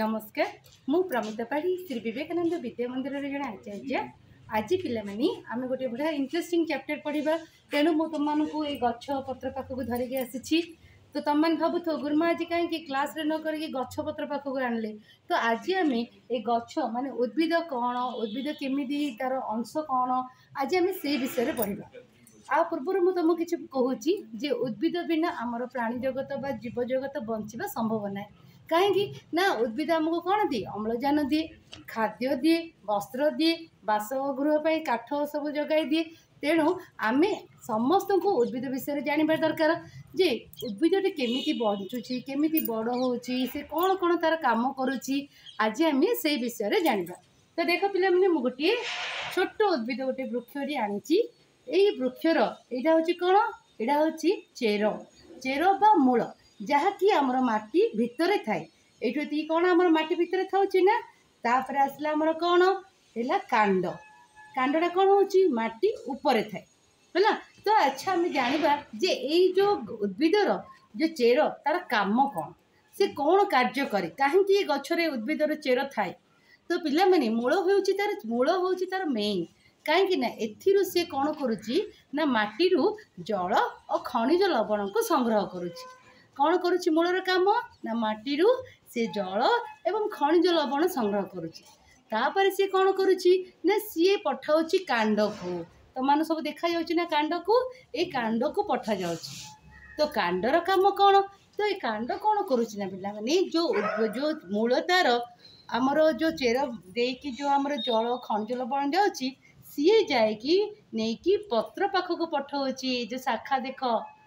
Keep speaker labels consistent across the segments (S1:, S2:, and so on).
S1: नमस्कार मु प्रमिता पाढ़ी श्री विवेकानंद विद्या मंदिर जन आचार्य आज पे आम गोटे बढ़िया इंटरेस्टिंग चैप्टर पढ़ा तेणु मुझे तुमको ये गछ पत्र पाखक धरिकी आसी तो तुम मैंने भावुथ गुरुमा आज कहीं क्लास रे न करके गछ पत्र पाखक आणले तो आज आम ये गछ माने उद्भिद कौन उद्भिद केमी तार अंश कौन आज आम से विषय पढ़ा आ पूर्व मुझे तुमको किसी कहूँ उद्भिद बिना आमर प्राणी जगत बा जीव जगत बंचा संभव ना कहीं ना उद्भिद आमको कौन दिए अम्लजान दिए खाद्य दिए वस्त्र दिए बासगृह काठ सब जगाई दिए तेणु आम समस्त को उद्भिद विषय जानवा दरकार जे उद्भिद केमी बंचुची केमी बड़ हो कौन कौन तार काम करुच्ची आज आम से विषय जानवा तो देख पे गोटे छोट उद्भिद गोटे वृक्ष आनी वृक्षर यहाँ हूँ कौन यहाँ हूँ चेर चेर बा मूल जहाँकि आमर माटी भितर थाए ये कौन आमर माटी भितर था ना तापर आसला आमर कौन है कांड कांडा कौन हो माटी ऊपर थाए है तो अच्छा आम जाना जे यही जो उद्भिदर जो चेर तार काम कौन से कौन कार्य करे कहीं गचरे उद्भिदर चेर थाए तो पिला माने मूल हूँ तार मेन कहीं एथिरु से कौन करुच्ची ना माटीरू जल और खनिज लवण को संग्रह करुच्ची कौन करुच्ची मूलर काम ना माटीरू से जल एवं खनिज लवण संग्रह करुच्ची तापर सी कौन करुच्ची ना सी पठाउची कांड को तो मान सब देखा जाउची ना कांड को ए कांड को पठा जाउची तो कांडर काम कौन तो ये कांड कौन करुच्ची ना पिला माने जो जो मूल तार आमर जो चेर देकी जो आमर जल खनिज लवण जाउची सी जाए कि पत्र पाखक पठाऊँगी जो शाखा देख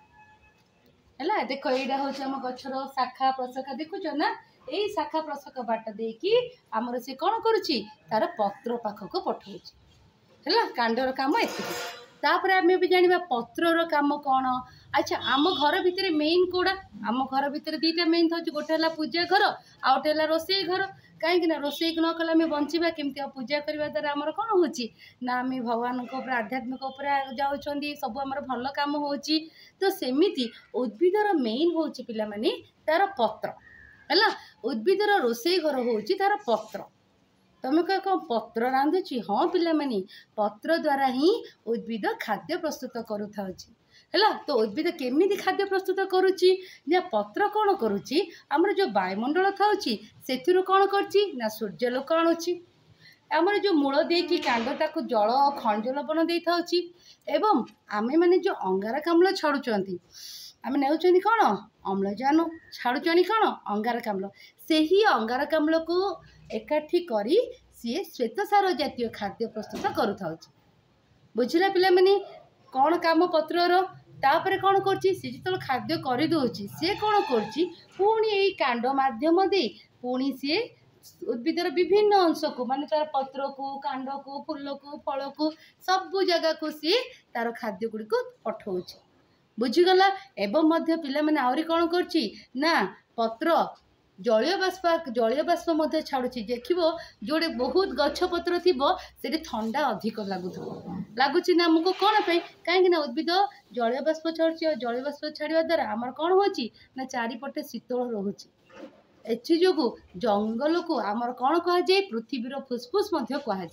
S1: है देख यहाँ हूँ आम गचर शाखा प्रशाखा देखुच ना यही शाखा प्रशाखा बाट देकी आमर से कौन करुच्ची तार पत्र पाखक पठाऊँगी है कांडर काम एतिक आम भी जाना पत्रर काम कौन अच्छा आम घर भितर मेन कौड़ा आम घर भितर दुईटा मेन था गोटे है पूजा घर आ गए है रोसई घर कहीं रोसई न कले आम बंचा केमती पूजा करने द्वारा आमर कौन हो ना आम भगवान आध्यात्मिक जाऊँगी सब आम भल कम हो तो सेमती उद्भिदर मेन हूँ पिला माने तार पत्र है उद्भिदर रोसई घर हूँ तार पत्र तुम कह पत्र रांधुची हाँ पिला माने पत्र द्वारा ही उद्भिद खाद्य प्रस्तुत करुता है तो उद्भिद केमी खाद्य प्रस्तुत करुच्ची पत्र कौन करुच्ची आमर जो वायुमंडल थाउची से कौन करची ना सूर्यलोक आणुची आमर जो मूल देकी कांड ताकू जल खनिज लवण दे थाउची एवं आमे माने जो अंगारकाम्ल छाड़ुचंती आमे नेउचंती कौन अम्लजान छाड़ुचनी कौन अंगारकाम्ल से ही अंगारकाम्ल को एकाठी करी सी श्वेतसार जातीय खाद्य प्रस्तुत करुथाउची बुझिला पिला माने कौन काम पत्रर तापर कौन कर खाद्य करदे सी कौन कर कांड माध्यम दे पुणी सी उद्भिदर विभिन्न अंश को माने तार पत्र को कांड को फूल को फल को सब जगह को सी तार खाद्य गुड़ी को पठाऊँ बुझीगला एवं पिला माने आहरी कौन करना पत्र जलीय बाष्प छाड़ुची देखो जोड़े बहुत गछपत्र थी से ठंडा अधिक लगुच ना आमको कौन पे कहीं उद्भिद जलीय बाष्प छाड़ुची और जलीय बाष्प छाड़ा द्वारा आमर कौन हो चारिपटे शीतल रोचे एगु जंगल को आमर कौन कहुए पृथ्वीर फुसफुस कहुए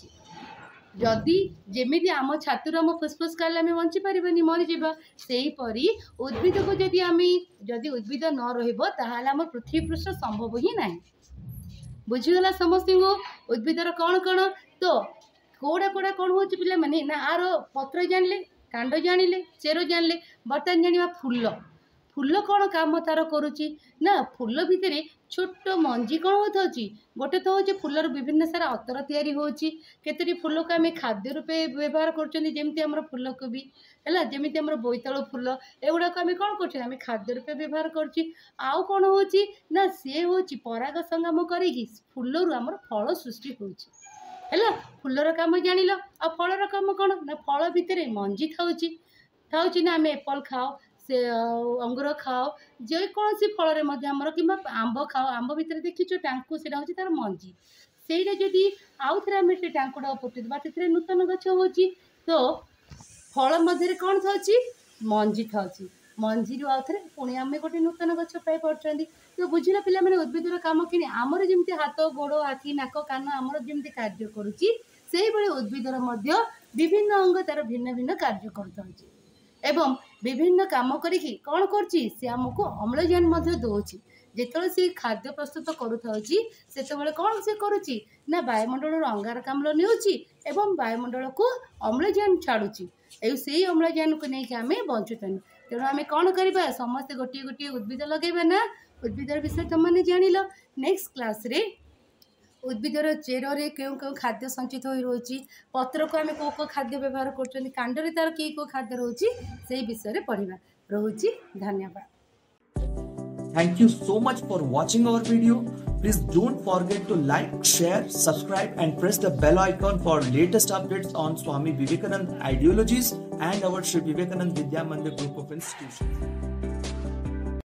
S1: जदि जमी आम छातुर आम फुसफुस काले आम बंची पारे मरीजा से हीपरी उद्भिद को जदि उद्भिद न रहा पृथ्वी पृष्ठ संभव ही ना बुझीगला समस्त को उद्भिदर कौन कौन तो कौड़ा कौड़ा कौन हो पिला माने ना आर पत्र जानले कांड जानिले चेर जानले बर्तमान जाना फूल फूल कौन काम तार करुच्ची ना फूल भितर छोट मंजी कौन होता गोटे तो हूँ फूलर विभिन्न सारा अतर तैयारी होती फूल को आम खाद्य रूपे व्यवहार करमर फूल को भी है जमी आम बोईतालु फूल एगुड़ा आम कौन कर खाद्य रूपे व्यवहार करो कौन हो ना सी हूँ पराग संगम करी फूलर आमर फल सृष्टि है फूलर काम जान आ फलर काम कौन ना फल भितर मंजी थाउची ना आम एप्पल खाओ से अंगूर खाओ जेकोसी फल कि आंब खाओ आंब भितर देखीच टांकु से हूँ तार मंजी से जदि आउ थे आम से टांकुटा पोतीदा से नूतन गछ हो तो फल मध्य कौन था मंजी था मंजीरू आउ थे पुणी आम गोटे नूतन गछ पाई पार्टी तो बुझिला पिला माने उद्भिदर काम कि आमर जमी हाथ गोड़ आखि नाक कान आमर जमी कार्य करुच्ची से उद्भिदर विभिन्न अंग तार भिन्न भिन्न कार्य कर एवं विभिन्न काम करिकी कौन करछि से आमको अम्लजान दौची जिते सी खाद्य प्रस्तुत करुँच से कौन से करुच्ची ना वायुमंडल अंगारकाम्ल नेउछि एवं वायुमंडल को अम्लजान छाड़ुची से अम्लजान को लेकिन आम बंचुन तेणु आम कौन करवा समस्ते गोटे गोटे उद्भिद लगेबा ना उद्भिदर विषय तुमने जानिल नेक्स्ट क्लास रे उद्भिदर चेर क्यों क्यों खाद्य संचित हो रही पत्र को आम कौ खाद्य व्यवहार कर कांडरे तार कि खाद्य रोचे से विषय में पढ़ा रोचे धन्यवाद
S2: Thank you so much for watching our video. Please don't forget to like, share, subscribe and press the bell icon for latest updates on Swami Vivekananda ideologies and our Sri Vivekananda Vidya Mandir group of institutions.